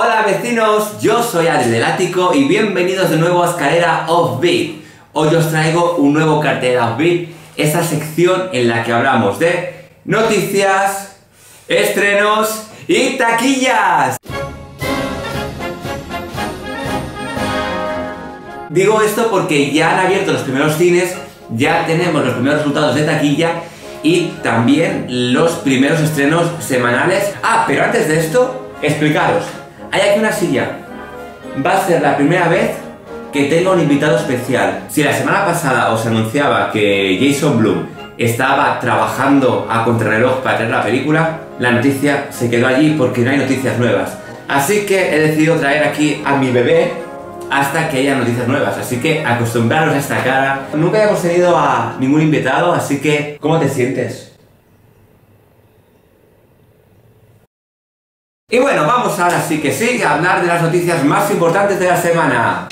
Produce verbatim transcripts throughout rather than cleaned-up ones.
Hola vecinos, yo soy Adri del Ático y bienvenidos de nuevo a Escalera Offbeat. Hoy os traigo un nuevo Cartelera Offbeat, esa sección en la que hablamos de noticias, estrenos y taquillas. Digo esto porque ya han abierto los primeros cines, ya tenemos los primeros resultados de taquilla y también los primeros estrenos semanales. Ah, pero antes de esto, explicaros. Hay aquí una silla. Va a ser la primera vez que tengo un invitado especial. Si la semana pasada os anunciaba que Jason Blum estaba trabajando a contrarreloj para traer la película, la noticia se quedó allí porque no hay noticias nuevas. Así que he decidido traer aquí a mi bebé hasta que haya noticias nuevas. Así que acostumbraros a esta cara. Nunca hemos tenido a ningún invitado, así que ¿cómo te sientes? Y bueno, vamos ahora sí que sí a hablar de las noticias más importantes de la semana.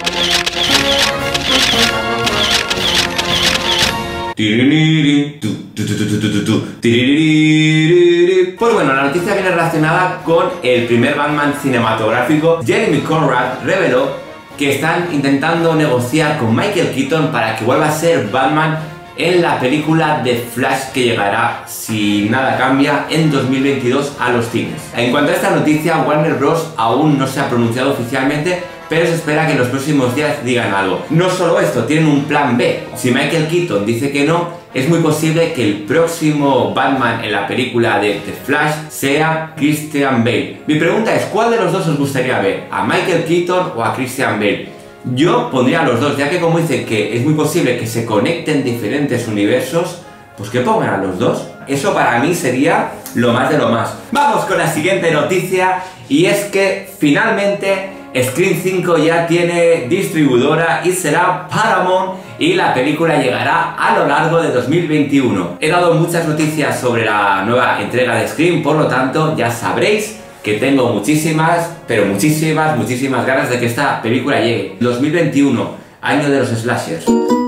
Pues bueno, la noticia viene relacionada con el primer Batman cinematográfico. Jeremy Conrad reveló que están intentando negociar con Michael Keaton para que vuelva a ser Batman en la película de Flash que llegará, si nada cambia, en dos mil veintidós a los cines. En cuanto a esta noticia, Warner Bros. Aún no se ha pronunciado oficialmente, pero se espera que en los próximos días digan algo. No solo esto, tienen un plan B. Si Michael Keaton dice que no, es muy posible que el próximo Batman en la película de The Flash sea Christian Bale. Mi pregunta es, ¿cuál de los dos os gustaría ver? ¿A Michael Keaton o a Christian Bale? Yo pondría a los dos, ya que como dicen que es muy posible que se conecten diferentes universos, pues que pongan a los dos. Eso para mí sería lo más de lo más. Vamos con la siguiente noticia, y es que finalmente Scream cinco ya tiene distribuidora y será Paramount, y la película llegará a lo largo de dos mil veintiuno. He dado muchas noticias sobre la nueva entrega de Scream, por lo tanto ya sabréis que tengo muchísimas, pero muchísimas, muchísimas ganas de que esta película llegue. dos mil veintiuno, año de los slashers.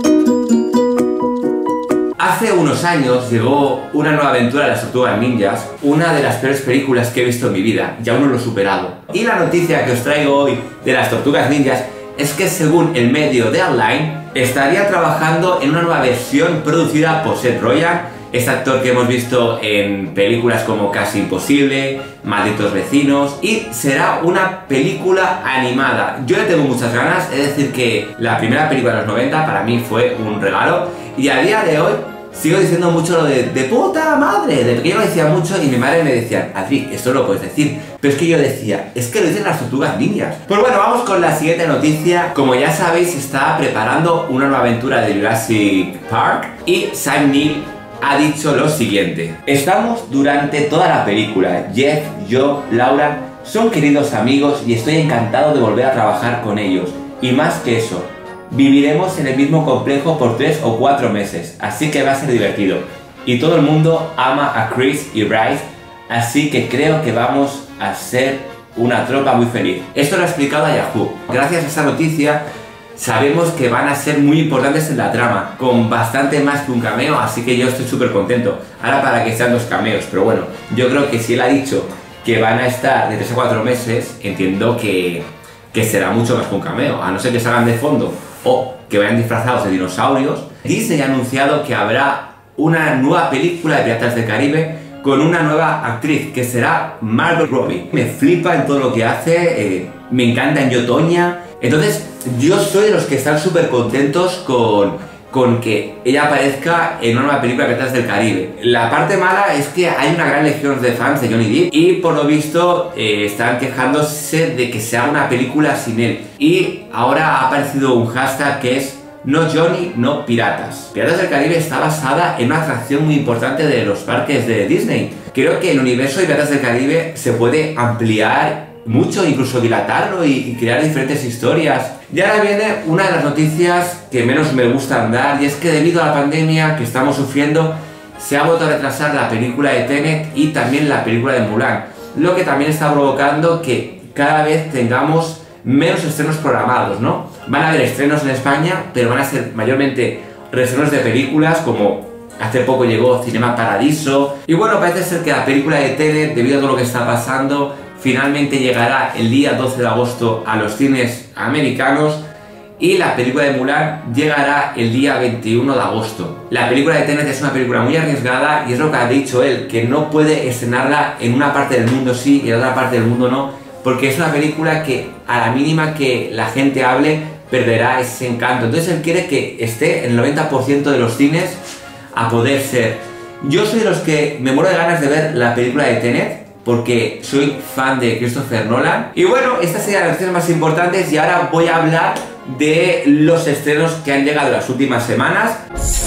Hace unos años llegó una nueva aventura de las Tortugas Ninjas, una de las peores películas que he visto en mi vida, y aún no lo he superado. Y la noticia que os traigo hoy de las Tortugas Ninjas es que según el medio Deadline, estaría trabajando en una nueva versión producida por Seth Rogen, este actor que hemos visto en películas como Casi Imposible, Malditos Vecinos, y será una película animada. Yo le tengo muchas ganas, es decir que la primera película de los noventa para mí fue un regalo, y a día de hoy sigo diciendo mucho lo de, de puta madre. De pequeño lo decía mucho y mi madre me decía, Adri, esto lo puedes decir. Pero es que yo decía, es que lo dicen las Tortugas Ninjas. Pues bueno, vamos con la siguiente noticia. Como ya sabéis, se está preparando una nueva aventura de Jurassic Park y Sam Neill ha dicho lo siguiente: estamos durante toda la película. Jeff, yo, Laura son queridos amigos y estoy encantado de volver a trabajar con ellos. Y más que eso, viviremos en el mismo complejo por tres o cuatro meses, así que va a ser divertido. Y todo el mundo ama a Chris y Bryce, así que creo que vamos a ser una tropa muy feliz. Esto lo ha explicado a Yahoo. Gracias a esta noticia sabemos que van a ser muy importantes en la trama, con bastante más que un cameo, así que yo estoy súper contento. Ahora para que sean dos cameos, pero bueno, yo creo que si él ha dicho que van a estar de tres a cuatro meses, entiendo que, que será mucho más que un cameo, a no ser que salgan de fondo o que vayan disfrazados de dinosaurios. Disney ha anunciado que habrá una nueva película de Piratas del Caribe con una nueva actriz, que será Margot Robbie. Me flipa en todo lo que hace, eh, me encanta en Yo, Tonya. Entonces, yo soy de los que están súper contentos con, con que ella aparezca en una nueva película de Piratas del Caribe. La parte mala es que hay una gran legión de fans de Johnny Depp y por lo visto eh, están quejándose de que sea una película sin él. Y ahora ha aparecido un hashtag que es No Johnny, no Piratas. Piratas del Caribe está basada en una atracción muy importante de los parques de Disney. Creo que el universo de Piratas del Caribe se puede ampliar mucho, incluso dilatarlo y, y crear diferentes historias. Y ahora viene una de las noticias que menos me gustan dar, y es que debido a la pandemia que estamos sufriendo, se ha vuelto a retrasar la película de Tenet y también la película de Mulan, lo que también está provocando que cada vez tengamos menos estrenos programados, ¿no? Van a haber estrenos en España, pero van a ser mayormente estrenos de películas, como hace poco llegó Cinema Paradiso. Y bueno, parece ser que la película de Tenet, debido a todo lo que está pasando, finalmente llegará el día doce de agosto a los cines americanos y la película de Mulan llegará el día veintiuno de agosto. La película de Tenet es una película muy arriesgada y es lo que ha dicho él, que no puede estrenarla en una parte del mundo sí y en otra parte del mundo no, porque es una película que a la mínima que la gente hable perderá ese encanto. Entonces él quiere que esté en el noventa por ciento de los cines a poder ser. Yo soy de los que me muero de ganas de ver la película de Tenet, porque soy fan de Christopher Nolan. Y bueno, estas serían las noticias más importantes y ahora voy a hablar de los estrenos que han llegado las últimas semanas.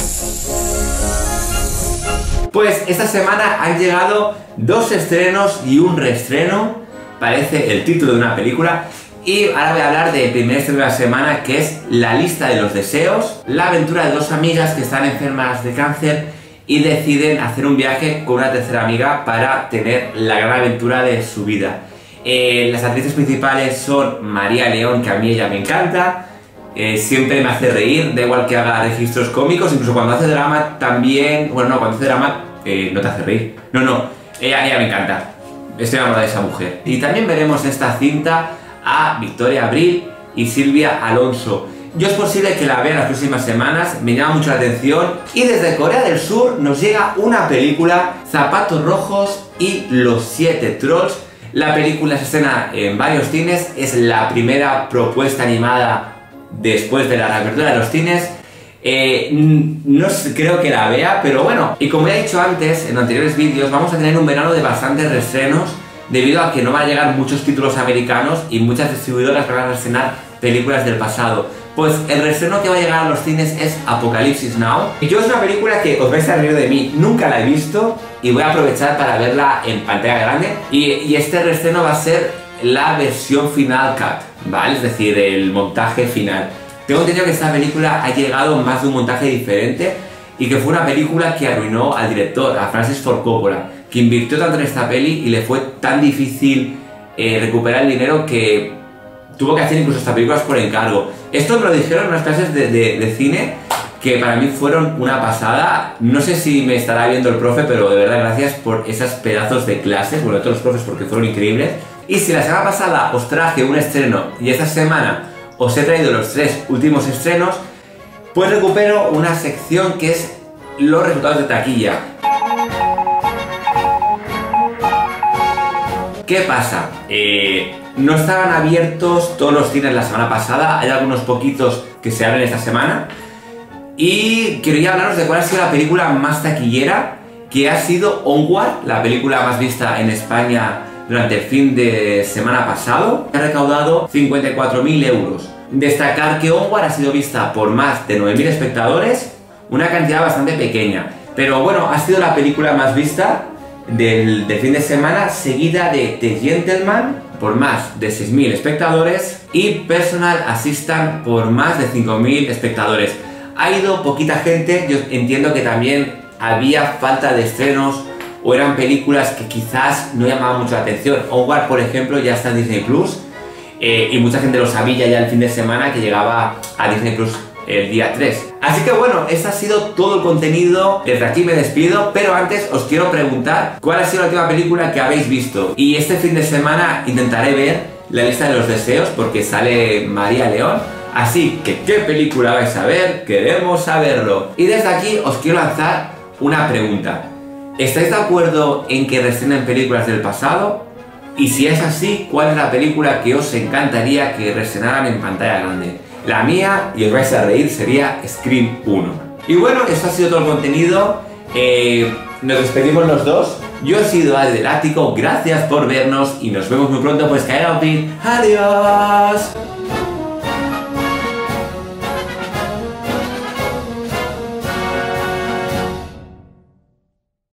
Pues esta semana han llegado dos estrenos y un reestreno, parece el título de una película. Y ahora voy a hablar del primer estreno de la semana, que es La lista de los deseos, la aventura de dos amigas que están enfermas de cáncer y deciden hacer un viaje con una tercera amiga para tener la gran aventura de su vida. Eh, las actrices principales son María León, que a mí ella me encanta, eh, siempre me hace reír, da igual que haga registros cómicos, incluso cuando hace drama también, bueno no, cuando hace drama eh, no te hace reír, no, no, ella, ella me encanta, estoy enamorada de esa mujer. Y también veremos en esta cinta a Victoria Abril y Silvia Alonso. Yo es posible que la vea en las próximas semanas, me llama mucho la atención. Y desde Corea del Sur nos llega una película, Zapatos Rojos y los Siete Trolls. La película se estrena en varios cines, es la primera propuesta animada después de la reapertura de los cines. Eh, no creo que la vea, pero bueno. Y como ya he dicho antes, en anteriores vídeos, vamos a tener un verano de bastantes reestrenos, debido a que no van a llegar muchos títulos americanos y muchas distribuidoras van a reestrenar películas del pasado. Pues el reestreno que va a llegar a los cines es Apocalipsis Now. Y yo es una película que os vais a reír de mí, nunca la he visto y voy a aprovechar para verla en pantalla grande. Y, y este reestreno va a ser la versión final cut, ¿vale? Es decir, el montaje final. Tengo entendido que esta película ha llegado más de un montaje diferente y que fue una película que arruinó al director, a Francis Ford Coppola, que invirtió tanto en esta peli y le fue tan difícil eh, recuperar el dinero que tuvo que hacer incluso estas películas por encargo. Esto me lo dijeron en unas clases de, de, de cine que para mí fueron una pasada. No sé si me estará viendo el profe, pero de verdad gracias por esos pedazos de clases, bueno, todos los profes, porque fueron increíbles. Y si la semana pasada os traje un estreno y esta semana os he traído los tres últimos estrenos, pues recupero una sección que es los resultados de taquilla. ¿Qué pasa? Eh, no estaban abiertos todos los cines la semana pasada, hay algunos poquitos que se abren esta semana. Y quería hablaros de cuál ha sido la película más taquillera, que ha sido Onward, la película más vista en España durante el fin de semana pasado. Ha recaudado cincuenta y cuatro mil euros. Destacar que Onward ha sido vista por más de nueve mil espectadores, una cantidad bastante pequeña. Pero bueno, ha sido la película más vista del, del fin de semana, seguida de The Gentleman por más de seis mil espectadores y Personal Assistant por más de cinco mil espectadores. Ha ido poquita gente, yo entiendo que también había falta de estrenos o eran películas que quizás no llamaban mucho la atención. Onward, por ejemplo, ya está en Disney Plus eh, y mucha gente lo sabía ya el fin de semana que llegaba a Disney Plus el día tres. Así que bueno, este ha sido todo el contenido. Desde aquí me despido, pero antes os quiero preguntar cuál ha sido la última película que habéis visto. Y este fin de semana intentaré ver La lista de los deseos porque sale María León. Así que, ¿qué película vais a ver? Queremos saberlo. Y desde aquí os quiero lanzar una pregunta. ¿Estáis de acuerdo en que reestrenen películas del pasado? Y si es así, ¿cuál es la película que os encantaría que reestrenaran en pantalla grande? La mía, y os vais a reír, sería Scream uno. Y bueno, esto ha sido todo el contenido. Eh, nos despedimos los dos. Yo he sido Adi del Ático, gracias por vernos y nos vemos muy pronto. Pues caer a un pin. ¡Adiós!